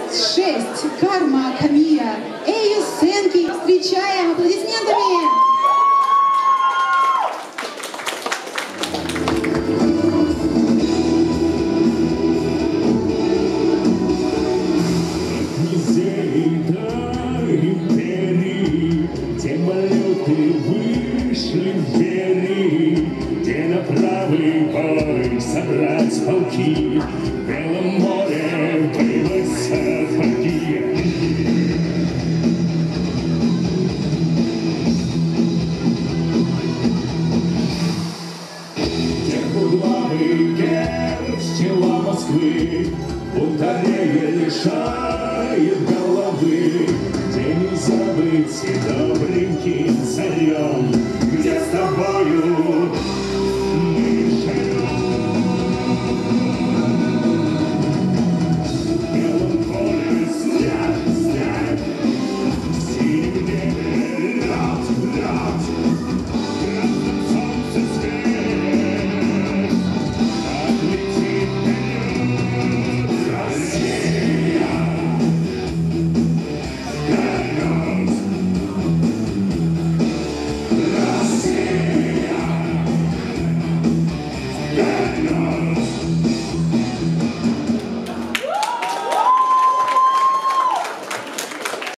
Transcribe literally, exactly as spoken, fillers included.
двадцать шесть. Карма Камия. Эйю Сенки. Встречаем аплодисментами. Вышли в двери, где на правый бой собрать полки, в белом море боевой сапоги. Трехуглавый герб с чела Москвы Бунтарей лишает головы, где не забыть и добреньким царем